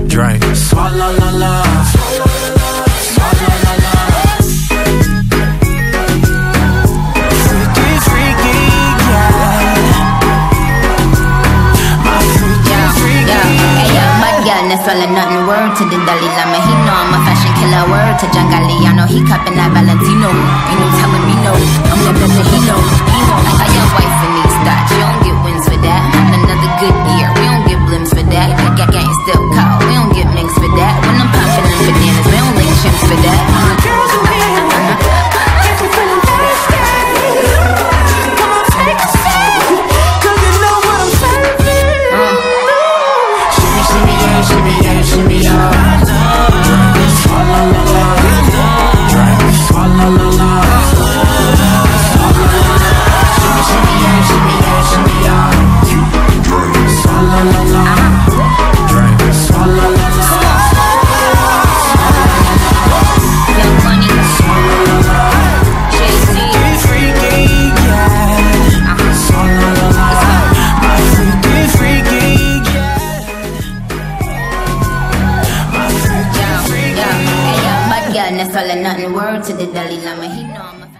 drink. Swalla la la, swalla la la. Freaky, freaky, yeah. My freaky, freaky. Hey yo, bad girl, that's all and nothing. Word to the Dalai Lama, he know I'm a fashion killer. Word to John Galliano, he cupping that Valentino. Ain't no telling me no, I'm the best that he know. I got your wife in these thoughts, you don't get wins for that. Having another good year, we don't get blimps for that. Gang still call, we don't get minks for that. When I'm popping them bananas, we don't link chimps for that. Girls with me, get me feeling thirsty. Come on, take a sip, 'cause you know what I'm serving. Shimmy, shimmy, yeah, shimmy, yeah, shimmy, yeah. Drink, swalla la la. Drink, swalla la la. Shimmy, shimmy, yeah, shimmy, yeah, shimmy, yeah. Drink, swalla la la. Drink, swalla la la. Young Money, Jay-Z, Freaky, yeah. Swalla la la. My freaky, freaky, yeah. My freaky, freaky. Hey yo, bad girl, that's all and nothing. Word to the Dalai Lama, he know I'm a